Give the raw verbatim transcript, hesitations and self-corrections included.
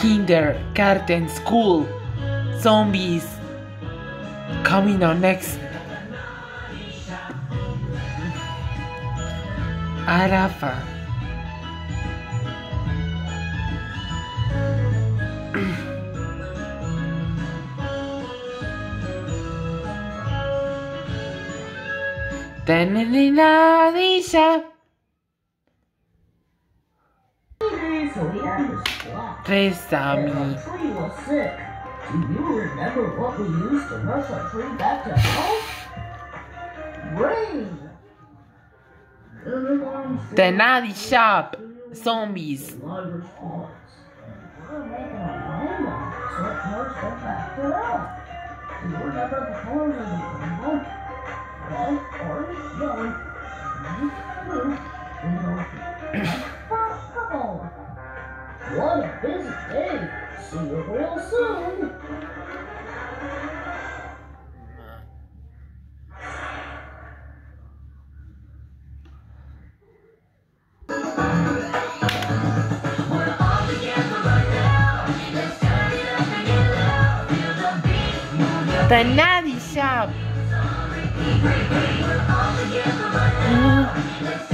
kindergarten school. Zombies coming on next. Arafa. Tenelinadilla. Resami. Do you remember what we used to nurse our tree back to health? Rain! The Naughty Shop. Zombies. We're making a rainbow so it nurse them back to health. Do you remember the colors of the rainbow? Red, orange, yellow, green, blue, and purple. What a busy day! See you real soon! The Naughty Shop.